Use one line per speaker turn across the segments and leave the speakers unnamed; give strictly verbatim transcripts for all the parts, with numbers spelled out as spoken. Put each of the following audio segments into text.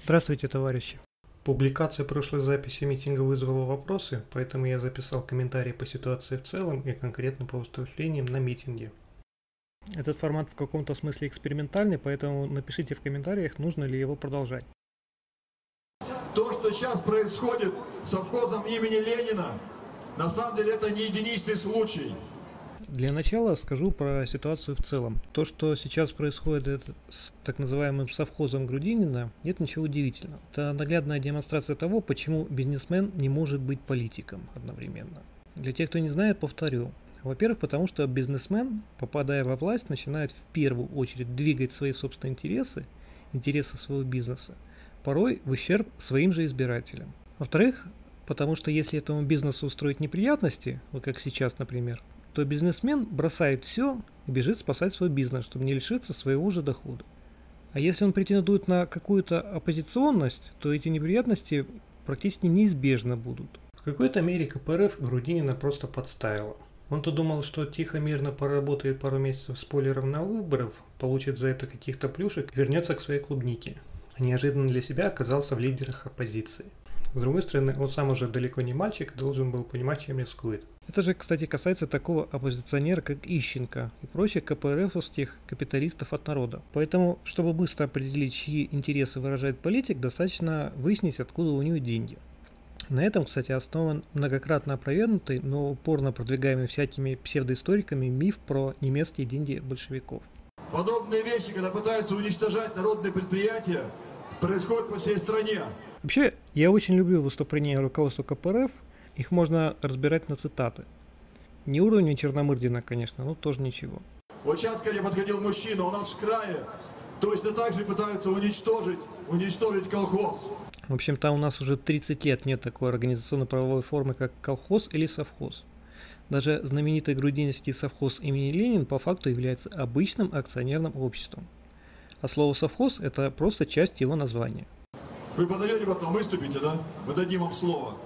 Здравствуйте, товарищи! Публикация прошлой записи митинга вызвала вопросы, поэтому я записал комментарии по ситуации в целом и конкретно по выступлениям на митинге. Этот формат в каком-то смысле экспериментальный, поэтому напишите в комментариях, нужно ли его продолжать.
То, что сейчас происходит с совхозом имени Ленина, на самом деле это не единичный случай.
Для начала скажу про ситуацию в целом. То, что сейчас происходит с так называемым совхозом Грудинина, нет ничего удивительного. Это наглядная демонстрация того, почему бизнесмен не может быть политиком одновременно. Для тех, кто не знает, повторю. Во-первых, потому что бизнесмен, попадая во власть, начинает в первую очередь двигать свои собственные интересы, интересы своего бизнеса, порой в ущерб своим же избирателям. Во-вторых, потому что если этому бизнесу устроить неприятности, вот как сейчас, например, то бизнесмен бросает все и бежит спасать свой бизнес, чтобы не лишиться своего же дохода. А если он претендует на какую-то оппозиционность, то эти неприятности практически неизбежно будут. В какой-то мере ка пэ эр эф Грудинина просто подставила. Он-то думал, что тихо-мирно поработает пару месяцев спойлером на выборах, получит за это каких-то плюшек и вернется к своей клубнике. А неожиданно для себя оказался в лидерах оппозиции. С другой стороны, он сам уже далеко не мальчик, должен был понимать, чем рискует. Это же, кстати, касается такого оппозиционера, как Ищенко и прочих ка пэ эр эфовских капиталистов от народа. Поэтому, чтобы быстро определить, чьи интересы выражает политик, достаточно выяснить, откуда у него деньги. На этом, кстати, основан многократно опровергнутый, но упорно продвигаемый всякими псевдоисториками миф про немецкие деньги большевиков.
Подобные вещи, когда пытаются уничтожать народные предприятия, происходят по всей стране.
Вообще, я очень люблю выступления руководства ка пэ эр эф, их можно разбирать на цитаты. Не уровня Черномырдина, конечно, но тоже ничего.
Вот сейчас ко мне подходил мужчина, у нас в крае точно так же пытаются уничтожить, уничтожить колхоз.
В общем-то, у нас уже тридцать лет нет такой организационно-правовой формы, как колхоз или совхоз. Даже знаменитый грудининский совхоз имени Ленина по факту является обычным акционерным обществом. А слово совхоз – это просто часть его названия.
Вы подаете, потом выступите, да? Мы дадим вам слово.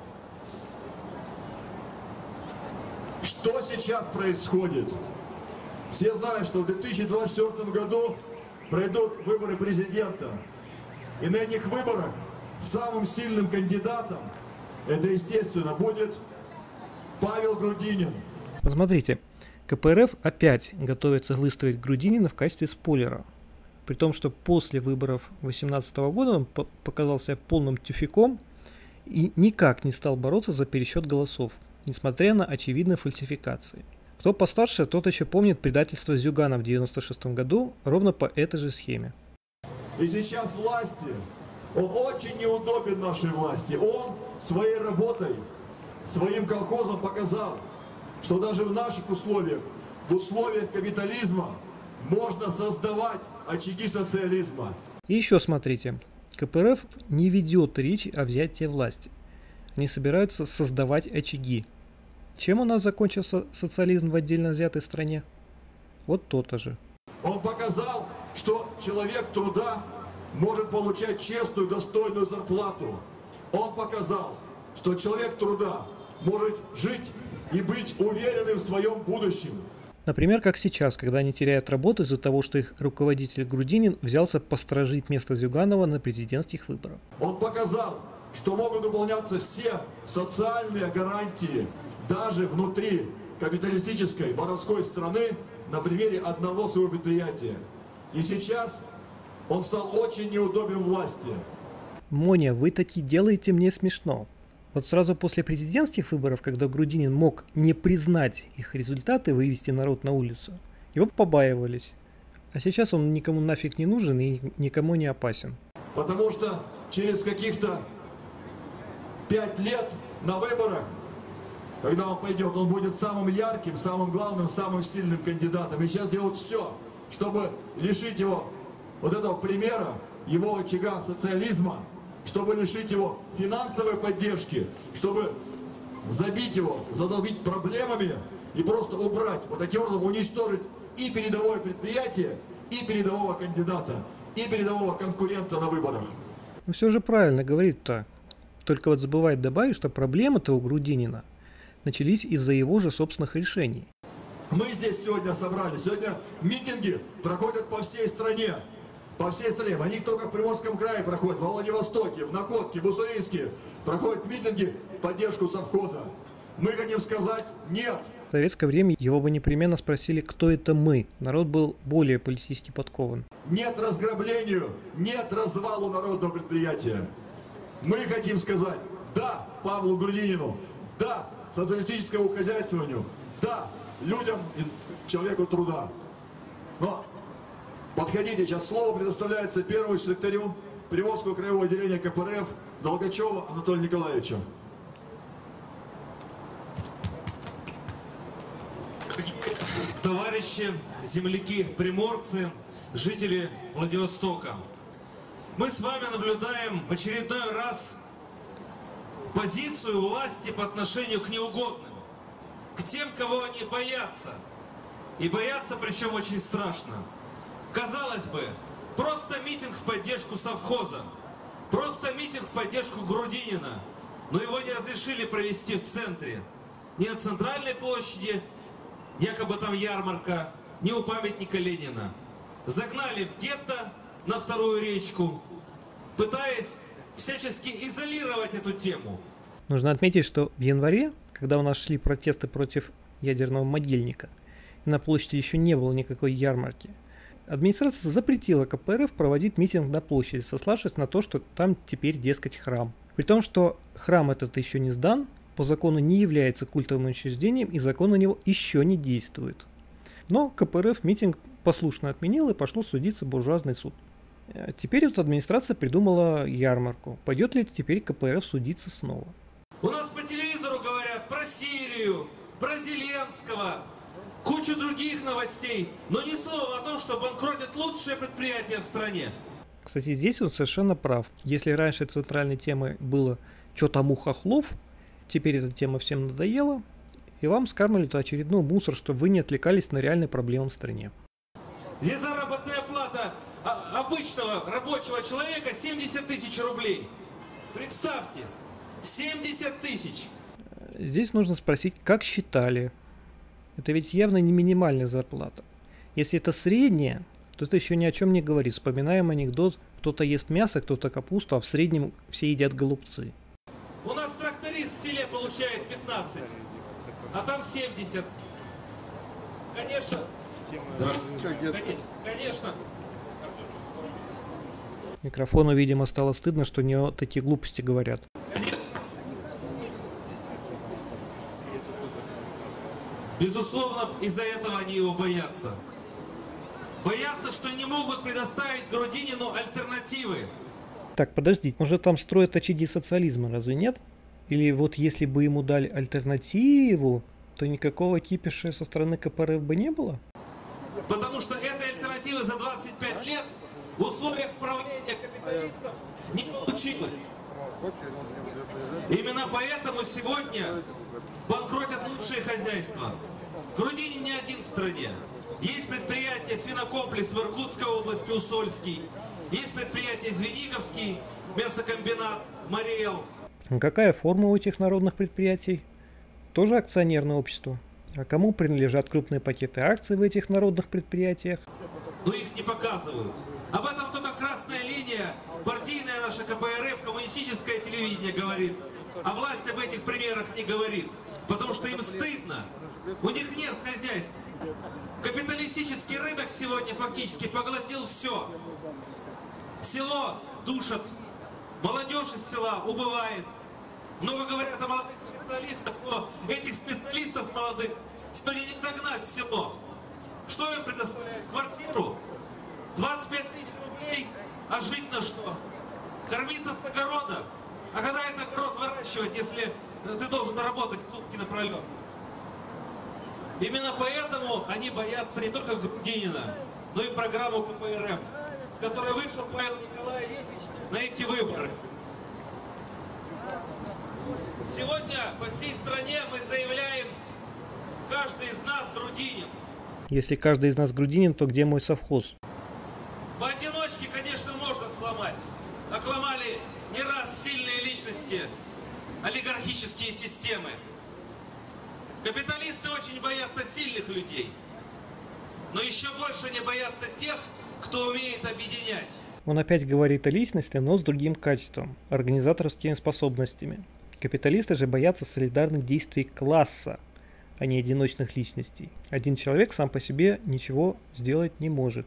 Что сейчас происходит? Все знают, что в две тысячи двадцать четвёртом году пройдут выборы президента. И на этих выборах самым сильным кандидатом, это, естественно, будет Павел Грудинин.
Посмотрите, ка пэ эр эф опять готовится выставить Грудинина в качестве спойлера. При том, что после выборов две тысячи восемнадцатого года он показался полным тюфяком и никак не стал бороться за пересчет голосов, несмотря на очевидные фальсификации. Кто постарше, тот еще помнит предательство Зюгана в девяносто шестом году ровно по этой же схеме.
И сейчас власти, он очень неудобен нашей власти. Он своей работой, своим колхозом показал, что даже в наших условиях, в условиях капитализма, можно создавать очаги социализма.
И еще смотрите, ка пэ эр эф не ведет речь о взятии власти. Они собираются создавать очаги. Чем у нас закончился социализм в отдельно взятой стране? Вот то-то же.
Он показал, что человек труда может получать честную, достойную зарплату. Он показал, что человек труда может жить и быть уверенным в своем будущем.
Например, как сейчас, когда они теряют работу из-за того, что их руководитель Грудинин взялся посторожить место Зюганова на президентских выборах.
Он показал, что могут выполняться все социальные гарантии даже внутри капиталистической воровской страны на примере одного своего предприятия. И сейчас он стал очень неудобен власти.
Моня, вы таки делаете мне смешно. Вот сразу после президентских выборов, когда Грудинин мог не признать их результаты, вывести народ на улицу, его побаивались. А сейчас он никому нафиг не нужен и никому не опасен.
Потому что через каких-то пять лет на выборах, когда он пойдет, он будет самым ярким, самым главным, самым сильным кандидатом. И сейчас делают все, чтобы лишить его вот этого примера, его очага социализма, чтобы лишить его финансовой поддержки, чтобы забить его, задолбить проблемами и просто убрать, вот таким образом уничтожить и передовое предприятие, и передового кандидата, и передового конкурента на выборах.
Ну все же правильно говорит-то. Только вот забывает добавить, что проблемы-то у Грудинина начались из-за его же собственных решений.
Мы здесь сегодня собрались. Сегодня митинги проходят по всей стране. по всей стране. Они только в Приморском крае проходят, во Владивостоке, в Находке, в Уссурийске. Проходят митинги в поддержку совхоза. Мы хотим сказать нет.
В советское время его бы непременно спросили, кто это мы. Народ был более политически подкован.
Нет разграблению, нет развалу народного предприятия. Мы хотим сказать да Павлу Грудинину, да социалистическому хозяйствованию, да людям, человеку труда. Но подходите, сейчас слово предоставляется первому секретарю Приволжского краевого отделения ка пэ эр эф Долгачеву Анатолию Николаевичу.
Товарищи, земляки, приморцы, жители Владивостока, мы с вами наблюдаем в очередной раз позицию власти по отношению к неугодным, к тем, кого они боятся. И боятся, причем очень страшно. Казалось бы, просто митинг в поддержку совхоза, просто митинг в поддержку Грудинина, но его не разрешили провести в центре, не на центральной площади, якобы там ярмарка, не у памятника Ленина. Загнали в гетто на вторую речку, пытаясь всячески изолировать эту тему.
Нужно отметить, что в январе, когда у нас шли протесты против ядерного могильника, и на площади еще не было никакой ярмарки, администрация запретила ка пэ эр эф проводить митинг на площади, сославшись на то, что там теперь, дескать, храм. При том, что храм этот еще не сдан, по закону не является культовым учреждением и закон на него еще не действует. Но ка пэ эр эф митинг послушно отменил и пошло судиться буржуазный суд. Теперь вот администрация придумала ярмарку. Пойдет ли теперь ка пэ эр эф судиться снова?
У нас по телевизору говорят про Сирию, про Зеленского, кучу других новостей, но ни слова о том, что банкротят лучшие предприятия в стране.
Кстати, здесь он совершенно прав. Если раньше центральной темой было «Чё там у хохлов?», теперь эта тема всем надоела, и вам скармливают очередной мусор, чтобы вы не отвлекались на реальные проблемы в стране.
Здесь заработная плата обычного рабочего человека семьдесят тысяч рублей. Представьте, семьдесят тысяч.
Здесь нужно спросить, как считали. Это ведь явно не минимальная зарплата. Если это средняя, то это еще ни о чем не говорит. Вспоминаем анекдот: кто-то ест мясо, кто-то капусту, а в среднем все едят голубцы.
У нас тракторист в селе получает пятнадцать, а там семьдесят. Конечно. Конечно.
Микрофону, видимо, стало стыдно, что не такие глупости говорят.
Безусловно, из-за этого они его боятся. Боятся, что не могут предоставить Грудинину альтернативы.
Так, подождите, может там строят очаги социализма, разве нет? Или вот если бы ему дали альтернативу, то никакого кипиша со стороны ка пэ эр эф бы не было?
Потому что этой альтернативы за двадцать пять лет в условиях правления капиталистов не получилось. Именно поэтому сегодня банкротят лучшие хозяйства. Грудинин не один в стране. Есть предприятие свинокомплекс в Иркутской области, Усольский. Есть предприятие Звениговский, мясокомбинат, Мариэл.
А какая форма у этих народных предприятий? Тоже акционерное общество. А кому принадлежат крупные пакеты акций в этих народных предприятиях?
Но их не показывают. Об этом только красная линия, партийная наша ка пэ эр эф, коммунистическое телевидение говорит. А власть об этих примерах не говорит. Потому что им стыдно. У них нет хозяйств. Капиталистический рынок сегодня фактически поглотил все. Село душат. Молодежь из села убывает. Много говорят о молодых специалистах, но этих специалистов молодых сегодня не загнать в село. Что им предоставляют? Квартиру? двадцать пять тысяч рублей? А жить на что? Кормиться с огорода? А когда этот огород выращивать, если ты должен работать сутки напролет? Именно поэтому они боятся не только Грудинина, но и программу ка пэ эр эф, с которой вышел Павел Николаевич на эти выборы. Сегодня по всей стране мы заявляем, каждый из нас Грудинин.
Если каждый из нас Грудинин, то где мой совхоз?
Поодиночке, конечно, можно сломать. Окломали не раз сильные личности, олигархические системы. Капиталисты очень боятся сильных людей. Но еще больше они боятся тех, кто умеет объединять.
Он опять говорит о личности, но с другим качеством – организаторскими способностями. Капиталисты же боятся солидарных действий класса, а не одиночных личностей. Один человек сам по себе ничего сделать не может.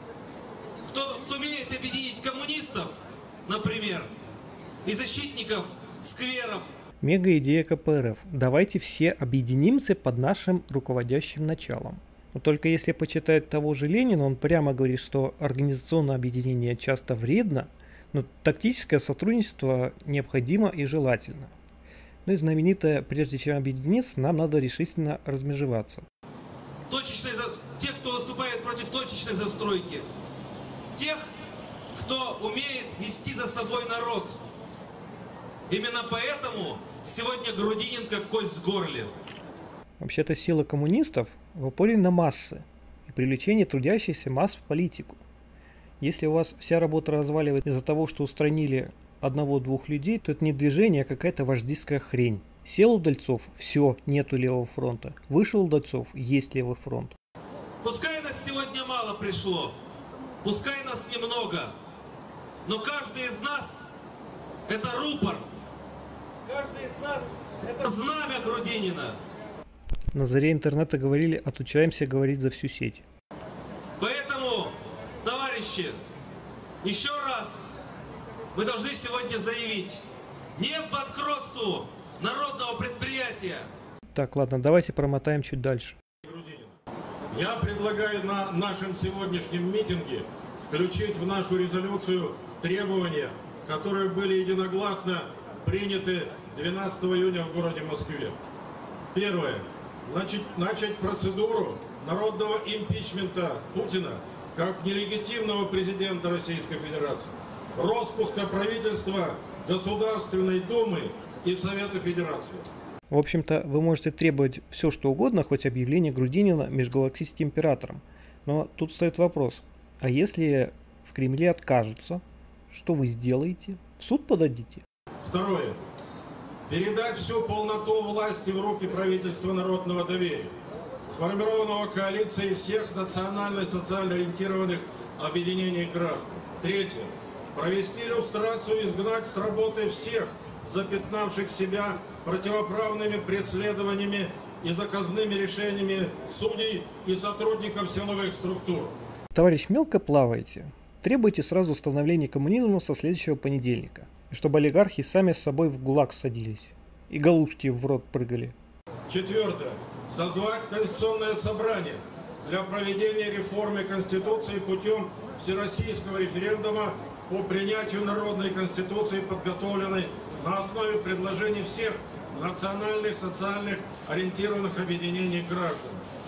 Кто сумеет объединить коммунистов, например, и защитников скверов.
Мега-идея ка пэ эр эф. Давайте все объединимся под нашим руководящим началом. Но только если почитать того же Ленина, он прямо говорит, что организационное объединение часто вредно, но тактическое сотрудничество необходимо и желательно. Ну и знаменитое, прежде чем объединиться, нам надо решительно размежеваться.
Точечные, тех, кто выступает против точечной застройки. Тех, кто умеет вести за собой народ. Именно поэтому сегодня Грудинин как кость в горле.
Вообще-то сила коммунистов в упоре на массы и привлечение трудящихся масс в политику. Если у вас вся работа разваливается из-за того, что устранили одного-двух людей, то это не движение, а какая-то вождистская хрень. Сел Удальцов, все, нету левого фронта. Вышел Удальцов, есть левый фронт.
Пускай нас сегодня мало пришло, пускай нас немного, но каждый из нас это рупор. Каждый из нас это знамя Грудинина.
На заре интернета говорили: отучаемся говорить за всю сеть.
Поэтому, товарищи, еще раз мы должны сегодня заявить: нет банкротству народного предприятия.
Так, ладно, давайте промотаем чуть дальше.
Я предлагаю на нашем сегодняшнем митинге включить в нашу резолюцию требования, которые были единогласно приняты двенадцатого июня в городе Москве. Первое. Начать, начать процедуру народного импичмента Путина как нелегитимного президента Российской Федерации, распуска правительства, Государственной Думы и Совета Федерации.
В общем-то, вы можете требовать все, что угодно, хоть объявление Грудинина межгалактическим императором. Но тут стоит вопрос: а если в Кремле откажутся, что вы сделаете? В суд подадите?
Второе. Передать всю полноту власти в руки правительства народного доверия, сформированного коалицией всех национально и социально ориентированных объединений граждан. Третье. Провести иллюстрацию и изгнать с работы всех, запятнавших себя противоправными преследованиями и заказными решениями судей и сотрудников силовых структур.
Товарищ, мелко плаваете. Требуйте сразу установления коммунизма со следующего понедельника. И чтобы олигархи сами с собой в ГУЛАГ садились. И галушки в рот прыгали.
Четвертое. Созвать Конституционное собрание для проведения реформы Конституции путем всероссийского референдума по принятию народной Конституции, подготовленной на основе предложений всех национальных, социальных ориентированных объединений граждан.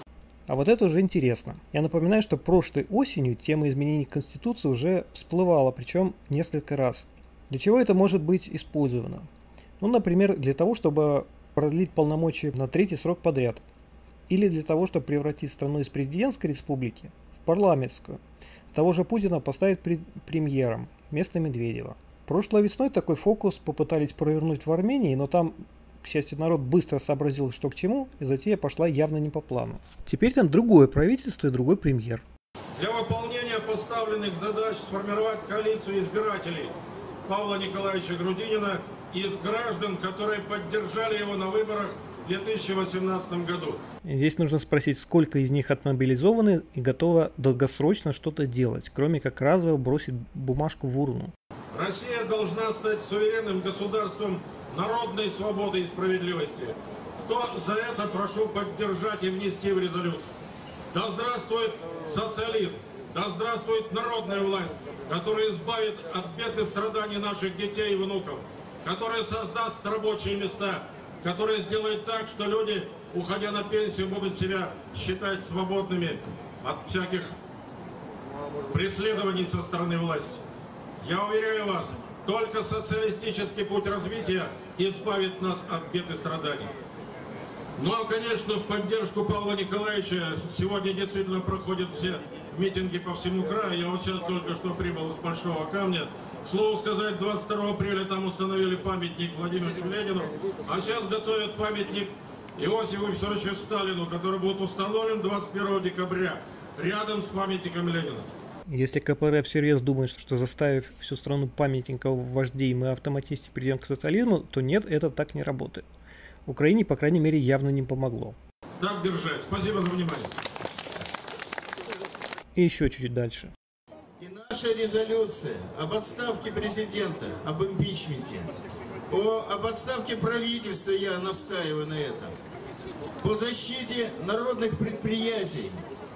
А вот это уже интересно. Я напоминаю, что прошлой осенью тема изменений Конституции уже всплывала, причем несколько раз. Для чего это может быть использовано? Ну, например, для того, чтобы продлить полномочия на третий срок подряд. Или для того, чтобы превратить страну из президентской республики в парламентскую. Того же Путина поставить премьером вместо Медведева. Прошлой весной такой фокус попытались провернуть в Армении, но там, к счастью, народ быстро сообразил, что к чему, и затея пошла явно не по плану. Теперь там другое правительство и другой премьер.
Для выполнения поставленных задач сформировать коалицию избирателей Павла Николаевича Грудинина из граждан, которые поддержали его на выборах в две тысячи восемнадцатом году.
Здесь нужно спросить, сколько из них отмобилизованы и готовы долгосрочно что-то делать, кроме как разово бросить бумажку в урну.
Россия должна стать суверенным государством народной свободы и справедливости. Кто за это, прошу поддержать и внести в резолюцию. Да здравствует социализм, да здравствует народная власть, которая избавит от бед и страданий наших детей и внуков, которая создаст рабочие места, которая сделает так, что люди, уходя на пенсию, будут себя считать свободными от всяких преследований со стороны власти. Я уверяю вас, только социалистический путь развития избавит нас от бед и страданий. Ну а, конечно, в поддержку Павла Николаевича сегодня действительно проходят все митинги по всему краю. Я вот сейчас только что прибыл с Большого Камня. К слову сказать, двадцать второго апреля там установили памятник Владимиру Ленину, а сейчас готовят памятник Иосифу Виссарионовичу Сталину, который будет установлен двадцать первого декабря рядом с памятником Ленина.
Если ка пэ эр эф всерьез думает, что заставив всю страну памятников вождей мы автоматически перейдем к социализму, то нет, это так не работает. Украине, по крайней мере, явно не помогло.
Так держать. Спасибо за внимание.
И еще чуть дальше.
И наша резолюция об отставке президента, об импичменте, о, об отставке правительства, я настаиваю на этом, по защите народных предприятий,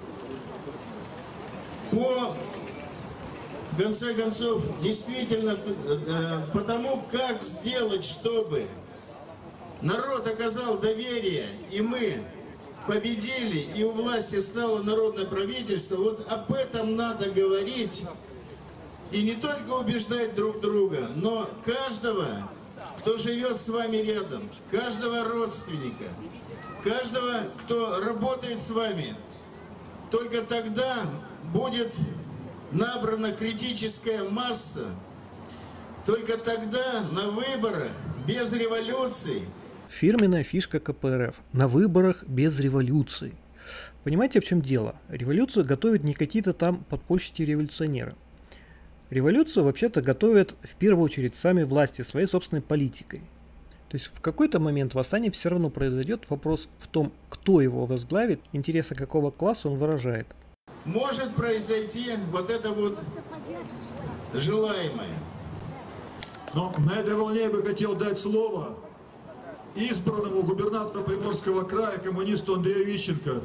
по, в конце концов, действительно, э, потому как сделать, чтобы народ оказал доверие, и мы победили, и у власти стало народное правительство, вот об этом надо говорить, и не только убеждать друг друга, но каждого, кто живет с вами рядом, каждого родственника, каждого, кто работает с вами. Только тогда будет набрана критическая масса, только тогда на выборах без революции.
Фирменная фишка ка пэ эр эф. На выборах без революции. Понимаете, в чем дело? Революцию готовят не какие-то там подпольщики-революционеры. Революцию вообще-то готовят в первую очередь сами власти своей собственной политикой. То есть в какой-то момент восстание все равно произойдет. Вопрос в том, кто его возглавит, интересы какого класса он выражает.
Может произойти вот это вот желаемое.
Но на этой волне я бы хотел дать слово избранному губернатору Приморского края, коммунисту Андрею Ищенко.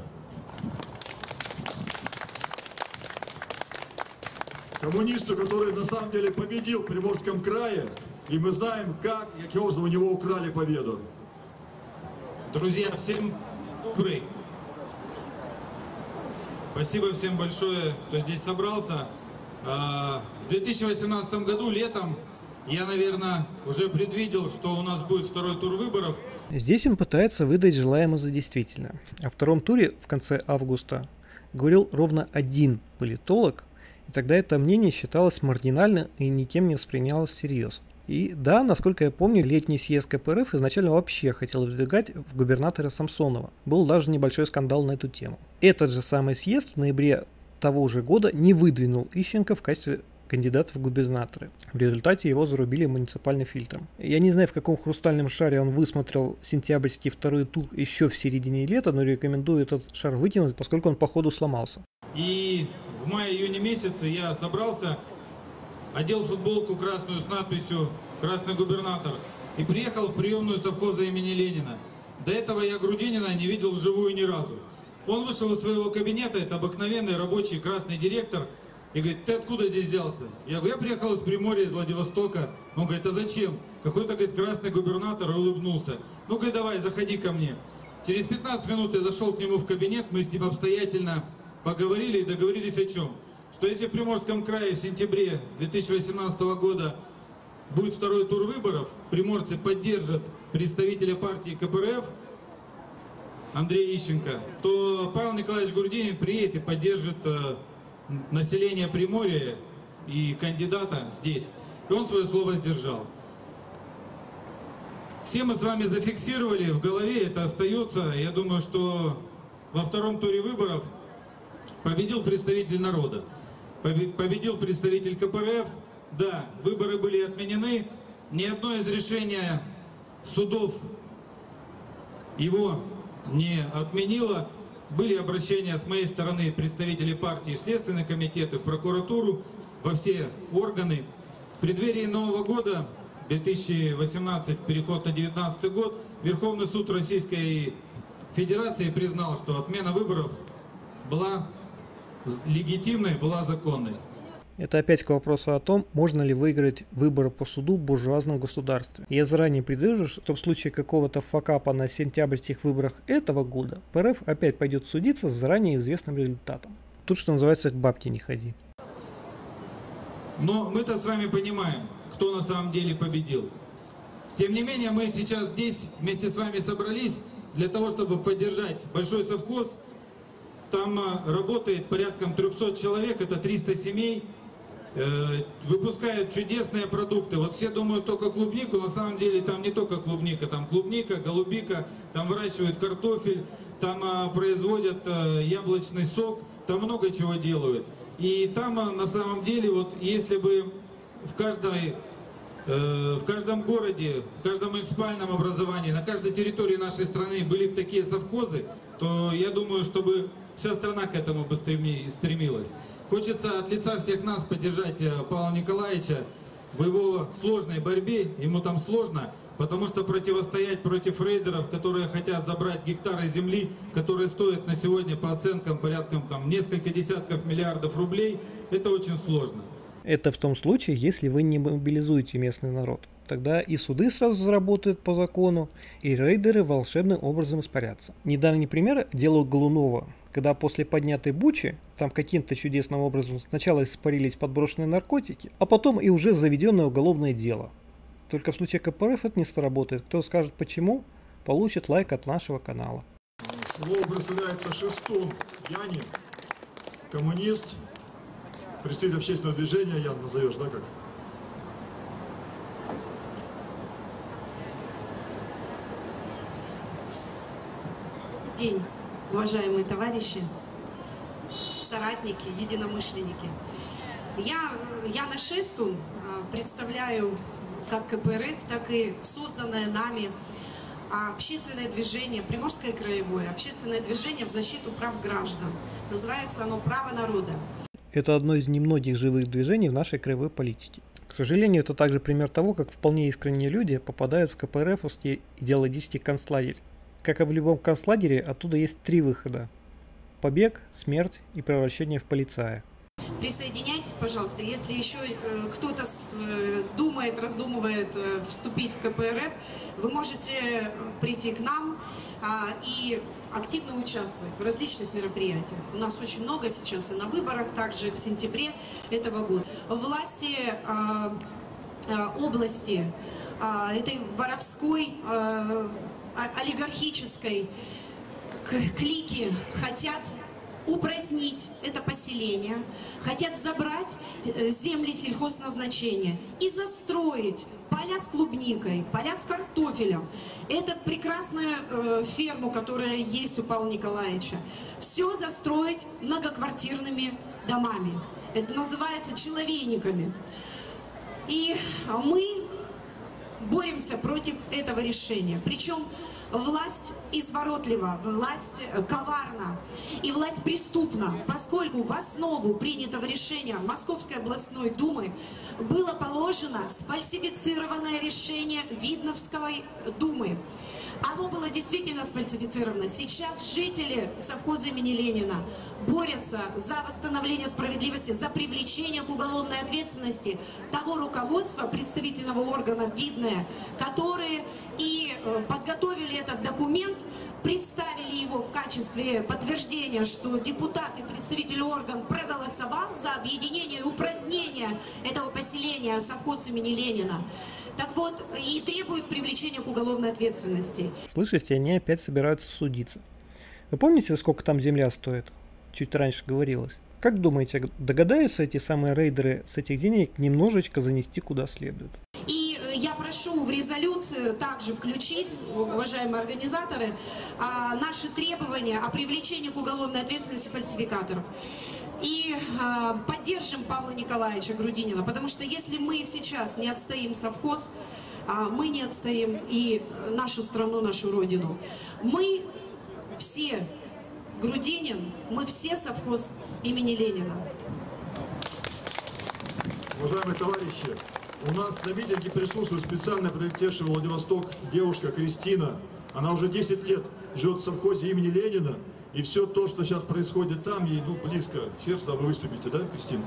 Коммунисту, который на самом деле победил в Приморском крае, и мы знаем, как, каким образом у него украли победу.
Друзья, всем добрый. Спасибо всем большое, кто здесь собрался. В две тысячи восемнадцатом году, летом, я, наверное, уже предвидел, что у нас будет второй тур выборов.
Здесь он пытается выдать желаемое за действительное. О втором туре в конце августа говорил ровно один политолог, и тогда это мнение считалось маргинальным и никем не воспринялось всерьез. И да, насколько я помню, летний съезд ка пэ эр эф изначально вообще хотел выдвигать в губернатора Самсонова. Был даже небольшой скандал на эту тему. Этот же самый съезд в ноябре того же года не выдвинул Ищенко в качестве кандидата в губернаторы. В результате его зарубили муниципальным фильтром. Я не знаю, в каком хрустальном шаре он высмотрел сентябрьский второй тур еще в середине лета, но рекомендую этот шар вытянуть, поскольку он по ходу сломался.
И в мае-июне месяце я собрался, одел футболку красную с надписью «Красный губернатор» и приехал в приемную совхоза имени Ленина. До этого я Грудинина не видел вживую ни разу. Он вышел из своего кабинета, это обыкновенный рабочий красный директор, и говорит: ты откуда здесь взялся? Я говорю: я приехал из Приморья, из Владивостока. Он говорит: а зачем? Какой-то, говорит, красный губернатор, и улыбнулся. Ну, говорит, давай, заходи ко мне. Через пятнадцать минут я зашел к нему в кабинет, мы с ним обстоятельно поговорили и договорились о чем? Что если в Приморском крае в сентябре две тысячи восемнадцатого года будет второй тур выборов, приморцы поддержат представителя партии ка пэ эр эф Андрея Ищенко, то Павел Николаевич Грудинин приедет и поддержит э, население Приморья и кандидата здесь. И он свое слово сдержал. Все мы с вами зафиксировали, в голове это остается. Я думаю, что во втором туре выборов победил представитель народа, победил представитель ка пэ эр эф. Да, выборы были отменены, ни одно из решений судов его не отменило. Были обращения с моей стороны представителей партии в Следственный комитет и в прокуратуру, во все органы. В преддверии Нового года, две тысячи восемнадцатый, переход на две тысячи девятнадцатый год, Верховный суд Российской Федерации признал, что отмена выборов была легитимной, была законной.
Это опять к вопросу о том, можно ли выиграть выборы по суду в буржуазном государстве. Я заранее предвижу, что в случае какого-то факапа на сентябрьских выборах этого года пэ эр эф опять пойдет судиться с заранее известным результатом. Тут, что называется, к бабке не ходи.
Но мы-то с вами понимаем, кто на самом деле победил. Тем не менее, мы сейчас здесь вместе с вами собрались для того, чтобы поддержать большой совхоз. Там работает порядком трехсот человек, это триста семей. Выпускают чудесные продукты. Вот все думают только клубнику, на самом деле там не только клубника, там клубника, голубика, там выращивают картофель, там производят яблочный сок, там много чего делают. И там на самом деле, вот если бы в каждой, э, в каждом городе, в каждом муниципальном образовании, на каждой территории нашей страны были бы такие совхозы, то я думаю, чтобы вся страна к этому бы стремилась. Хочется от лица всех нас поддержать Павла Николаевича в его сложной борьбе. Ему там сложно, потому что противостоять против рейдеров, которые хотят забрать гектары земли, которые стоят на сегодня по оценкам порядком там несколько десятков миллиардов рублей, это очень сложно.
Это в том случае, если вы не мобилизуете местный народ. Тогда и суды сразу заработают по закону, и рейдеры волшебным образом испарятся. Недавний пример – дело Голунова, когда после поднятой Бучи там каким-то чудесным образом сначала испарились подброшенные наркотики, а потом и уже заведенное уголовное дело. Только в случае ка пэ эр эф это не сработает. Кто скажет почему, получит лайк от нашего канала.
Слово представляется Шестун Яне, коммунист, представитель общественного движения, Ян назовешь, да, как?
День, уважаемые товарищи, соратники, единомышленники. Я, Яна Шестун, представляю как ка пэ эр эф, так и созданное нами общественное движение, Приморское краевое, общественное движение в защиту прав граждан. Называется оно «Право народа».
Это одно из немногих живых движений в нашей краевой политике. К сожалению, это также пример того, как вполне искренние люди попадают в ка пэ эр эфовский идеологический концлагерь. Как и в любом концлагере, оттуда есть три выхода. Побег, смерть и превращение в полицая.
Присоединяйтесь, пожалуйста, если еще э, кто-то э, думает, раздумывает э, вступить в ка пэ эр эф, вы можете прийти к нам э, и активно участвовать в различных мероприятиях. У нас очень много сейчас и на выборах, также в сентябре этого года. Власти э, э, области э, этой воровской, э, олигархической клики хотят упразднить это поселение, хотят забрать земли сельхозназначения и застроить поля с клубникой, поля с картофелем, эту прекрасную э, ферму, которая есть у Павла Николаевича, все застроить многоквартирными домами. Это называется человейниками. И мы боремся против этого решения. Причем власть изворотлива, власть коварна и власть преступна, поскольку в основу принятого решения Московской областной думы было положено сфальсифицированное решение Видновской думы. Оно было действительно сфальсифицировано. Сейчас жители совхоза имени Ленина борются за восстановление справедливости, за привлечение к уголовной ответственности того руководства представительного органа «Видное», которые и подготовили этот документ, представили его в качестве подтверждения, что депутат и представитель орган проголосовал за объединение и упразднение этого поселения совхоз имени Ленина. Так вот, и требуют привлечения к уголовной ответственности.
Слышите, они опять собираются судиться. Вы помните, сколько там земля стоит? Чуть раньше говорилось. Как думаете, догадаются эти самые рейдеры с этих денег немножечко занести куда следует?
И я прошу в резолюцию также включить, уважаемые организаторы, наши требования о привлечении к уголовной ответственности фальсификаторов. И э, поддержим Павла Николаевича Грудинина, потому что если мы сейчас не отстоим совхоз, э, мы не отстоим и нашу страну, нашу родину. Мы все Грудинин, мы все совхоз имени Ленина.
Уважаемые товарищи, у нас на митинге присутствует специально прилетевшая в Владивосток девушка Кристина. Она уже десять лет живет в совхозе имени Ленина. И все то, что сейчас происходит там, ей ну, близко. Сердцу, вы выступите, да, Кристина?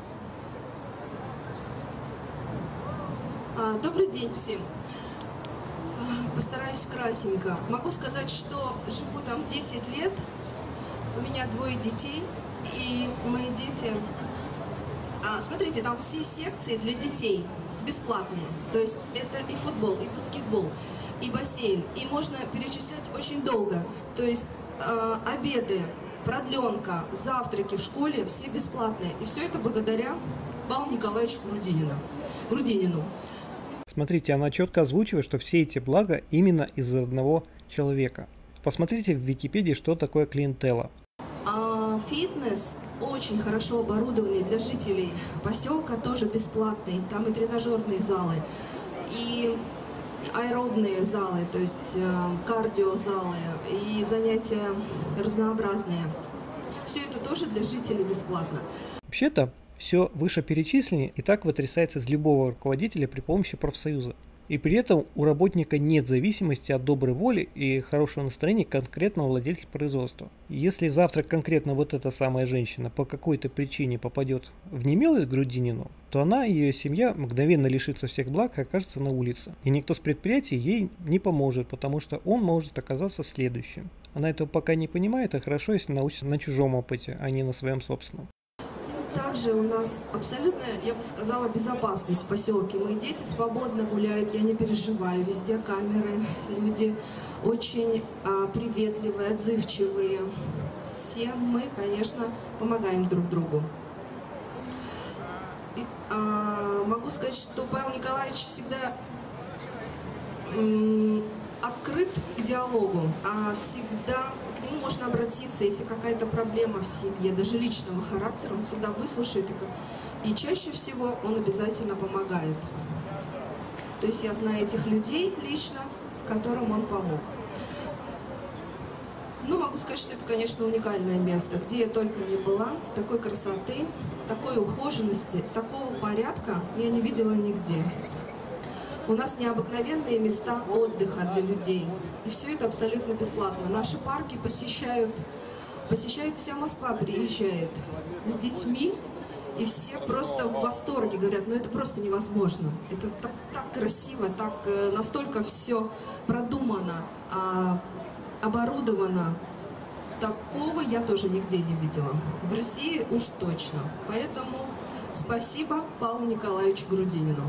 Добрый день всем. Постараюсь кратенько. Могу сказать, что живу там десять лет. У меня двое детей. И мои дети... А, смотрите, там все секции для детей бесплатные. То есть это и футбол, и баскетбол, и бассейн. И можно перечислять очень долго. То есть... обеды, продленка, завтраки в школе, все бесплатные. И все это благодаря Павлу Николаевичу Грудинину. Грудинину.
Смотрите, она четко озвучивает, что все эти блага именно из-за одного человека. Посмотрите в Википедии, что такое клиентела.
А, ФИД фитнес очень хорошо оборудованный для жителей поселка, тоже бесплатный. Там и тренажерные залы, и аэробные залы, то есть кардиозалы, и занятия разнообразные. Все это тоже для жителей бесплатно.
Вообще-то, все вышеперечисленное и так вытрясается из любого руководителя при помощи профсоюза. И при этом у работника нет зависимости от доброй воли и хорошего настроения конкретного владельца производства. И если завтра конкретно вот эта самая женщина по какой-то причине попадет в немилость к Грудинину, то она и ее семья мгновенно лишится всех благ и окажется на улице. И никто с предприятия ей не поможет, потому что он может оказаться следующим. Она этого пока не понимает, а хорошо, если научится на чужом опыте, а не на своем собственном.
Также у нас абсолютно, я бы сказала, безопасность в поселке. Мои дети свободно гуляют, я не переживаю. Везде камеры, люди очень а, приветливые, отзывчивые. Все мы, конечно, помогаем друг другу. И, а, могу сказать, что Павел Николаевич всегда м, открыт к диалогу, а всегда к нему можно обратиться, если какая-то проблема в семье, даже личного характера, он всегда выслушает, и, и чаще всего он обязательно помогает. То есть я знаю этих людей лично, которым он помог. Ну, могу сказать, что это, конечно, уникальное место, где я только не была, такой красоты, такой ухоженности, такого порядка я не видела нигде. У нас необыкновенные места отдыха для людей. И все это абсолютно бесплатно. Наши парки посещают, посещает вся Москва, приезжает с детьми. И все просто в восторге говорят, ну это просто невозможно. Это так, так красиво, так настолько все продумано, а, оборудовано. Такого я тоже нигде не видела. В России уж точно. Поэтому спасибо Павлу Николаевичу Грудинину.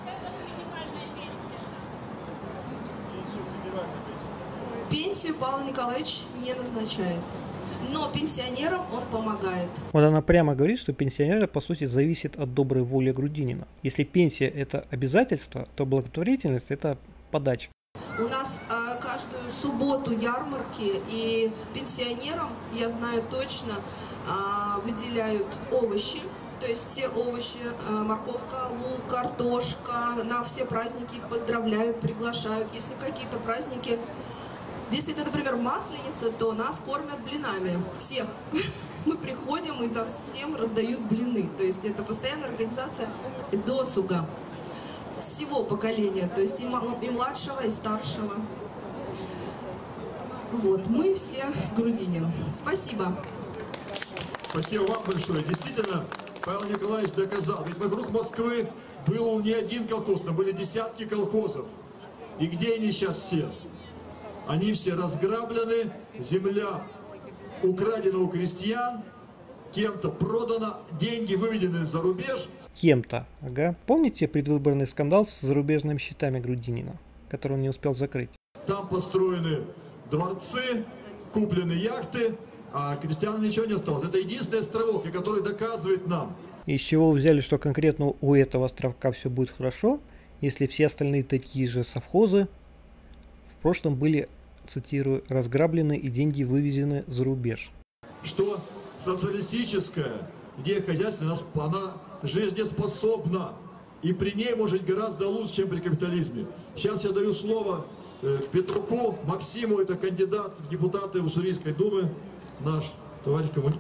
Пенсию Павел Николаевич не назначает, но пенсионерам он помогает.
Вот она прямо говорит, что пенсионеры, по сути, зависят от доброй воли Грудинина. Если пенсия – это обязательство, то благотворительность – это подачка.
У нас а, каждую субботу ярмарки, и пенсионерам, я знаю точно, а, выделяют овощи. То есть все овощи, морковка, лук, картошка, на все праздники их поздравляют, приглашают. Если какие-то праздники... Если это, например, Масленица, то нас кормят блинами. Всех. Мы приходим, и там всем раздают блины. То есть это постоянная организация досуга всего поколения. То есть и младшего, и старшего. Вот. Мы все Грудинин. Спасибо.
Спасибо вам большое. Действительно, Павел Николаевич доказал. Ведь вокруг Москвы был не один колхоз, но были десятки колхозов. И где они сейчас все? Они все разграблены, земля украдена у крестьян, кем-то продана, деньги выведены за рубеж.
Кем-то, ага. Помните предвыборный скандал с зарубежными счетами Грудинина, который он не успел закрыть?
Там построены дворцы, куплены яхты, а крестьянам ничего не осталось. Это единственный островок, который доказывает нам.
Из чего вы взяли, что конкретно у этого островка все будет хорошо, если все остальные такие же совхозы в прошлом были, цитирую, разграблены и деньги вывезены за рубеж.
Что социалистическая идея хозяйства, она жизнеспособна. И при ней может быть гораздо лучше, чем при капитализме. Сейчас я даю слово э, Петруку Максиму, это кандидат в депутаты Уссурийской думы, наш товарищ коммунист.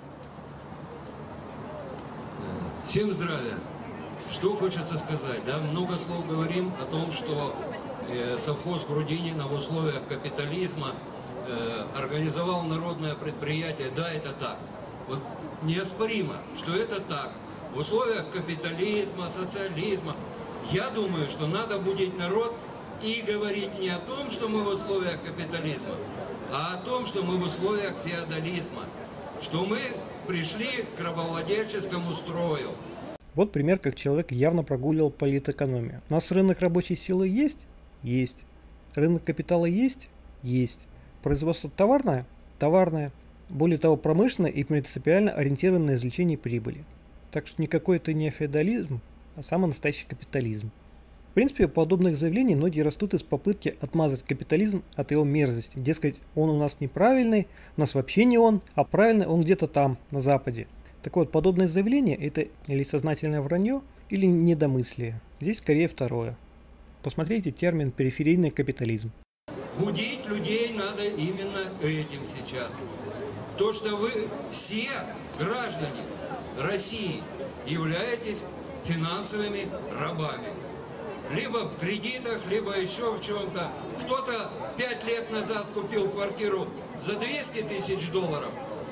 Всем здравия. Что хочется сказать, да, много слов говорим о том, что э, совхоз Грудинина в условиях капитализма э, организовал народное предприятие. Да, это так. Вот неоспоримо, что это так. В условиях капитализма, социализма. Я думаю, что надо будить народ и говорить не о том, что мы в условиях капитализма, а о том, что мы в условиях феодализма, что мы пришли к рабовладельческому строю.
Вот пример, как человек явно прогуливал политэкономию. У нас рынок рабочей силы есть? Есть. Рынок капитала есть? Есть. Производство товарное? Товарное. Более того, промышленное и принципиально ориентированное на извлечение прибыли. Так что никакой это не феодализм, а самый настоящий капитализм. принципе, подобных заявлений ноги растут из попытки отмазать капитализм от его мерзости. Дескать, он у нас неправильный, у нас вообще не он, а правильный он где-то там, на Западе. Так вот, подобные заявления – это или сознательное вранье, или недомыслие. Здесь скорее второе. Посмотрите термин «периферийный капитализм».
Будить людей надо именно этим сейчас. То, что вы все граждане России являетесь финансовыми рабами. Либо в кредитах, либо еще в чем-то. Кто-то пять лет назад купил квартиру за двести тысяч долларов.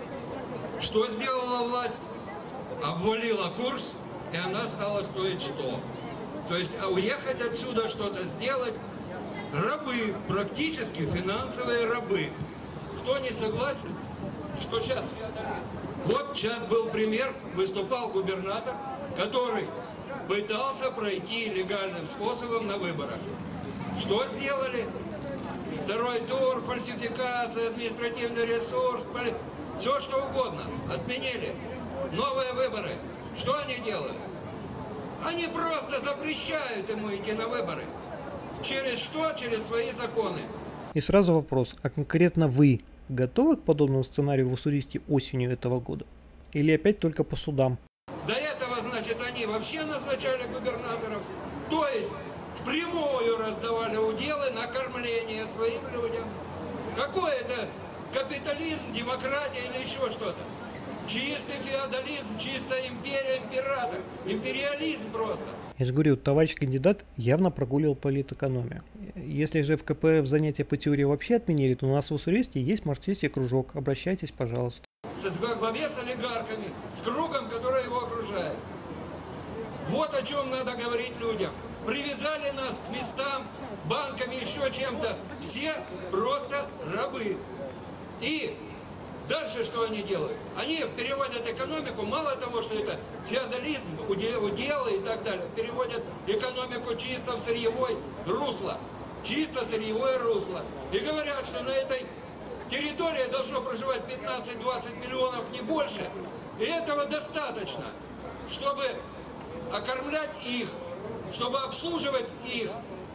Что сделала власть? Обвалила курс, и она стала стоить что? То есть, а уехать отсюда, что-то сделать, рабы, практически финансовые рабы. Кто не согласен, что сейчас вот сейчас был пример, выступал губернатор, который пытался пройти легальным способом на выборах. Что сделали? Второй тур, фальсификация, административный ресурс, поли... все что угодно. Отменили. Новые выборы. Что они делают? Они просто запрещают ему идти на выборы. Через что? Через свои законы.
И сразу вопрос, а конкретно вы готовы к подобному сценарию в Уссурийске осенью этого года? Или опять только по судам?
До этого, значит, они вообще назначали губернаторов, то есть впрямую раздавали уделы на кормление своим людям. Какой это капитализм, демократия или еще что-то? Чистый феодализм, чистая империя, император, империализм просто.
Я же говорю, товарищ кандидат явно прогуливал политэкономию. Если же в ка пэ эф занятия по теории вообще отменили, то у нас в Уссурийске есть марксистский кружок. Обращайтесь, пожалуйста.
Во главе с олигархами, с кругом, который его окружает. Вот о чем надо говорить людям. Привязали нас к местам, банками, еще чем-то. Все просто рабы. И дальше что они делают? Они переводят экономику, мало того, что это феодализм, уделы и так далее, переводят экономику чисто в сырьевое русло. Чисто сырьевое русло. И говорят, что на этой территории должно проживать пятнадцать-двадцать миллионов, не больше. И этого достаточно, чтобы окормлять их, чтобы обслуживать их.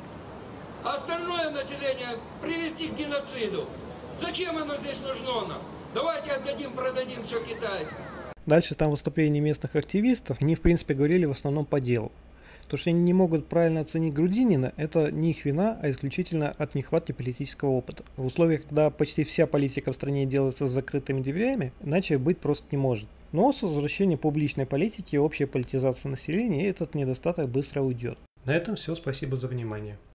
А остальное население привести к геноциду. Зачем оно здесь нужно нам? Давайте отдадим, продадим все китайцам.
Дальше там выступления местных активистов, они в принципе говорили в основном по делу. То, что они не могут правильно оценить Грудинина, это не их вина, а исключительно от нехватки политического опыта. В условиях, когда почти вся политика в стране делается с закрытыми дверями, иначе быть просто не может. Но с возвращением публичной политики и общей политизации населения этот недостаток быстро уйдет. На этом все, спасибо за внимание.